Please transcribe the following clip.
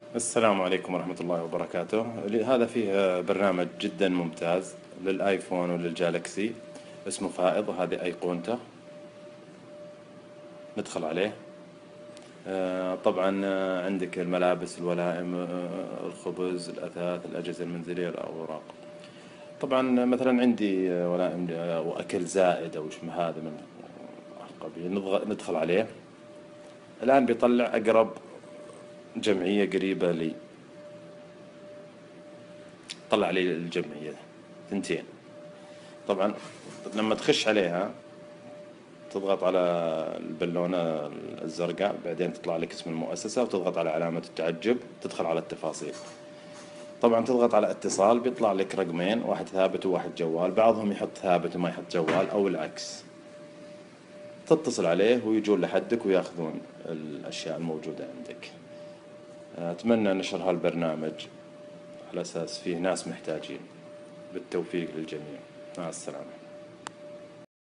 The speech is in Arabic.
السلام عليكم ورحمة الله وبركاته. هذا فيه برنامج جدا ممتاز للآيفون وللجالكسي، اسمه فائض. هذه أيقونته، ندخل عليه. طبعا عندك الملابس، الولائم، الخبز، الأثاث، الأجهزة المنزلية، الأوراق. طبعا مثلا عندي ولائم وأكل زائد أو شيء هذا من القبيل، ندخل عليه. الآن بيطلع أقرب جمعية قريبة لي. طلع لي الجمعية ثنتين. طبعا لما تخش عليها تضغط على البالونة الزرقاء، بعدين تطلع لك اسم المؤسسة وتضغط على علامة التعجب، تدخل على التفاصيل. طبعا تضغط على اتصال، بيطلع لك رقمين، واحد ثابت وواحد جوال. بعضهم يحط ثابت وما يحط جوال أو العكس. تتصل عليه ويجون لحدك وياخذون الأشياء الموجودة عندك. أتمنى نشر هالبرنامج على أساس فيه ناس محتاجين. بالتوفيق للجميع. مع السلامة.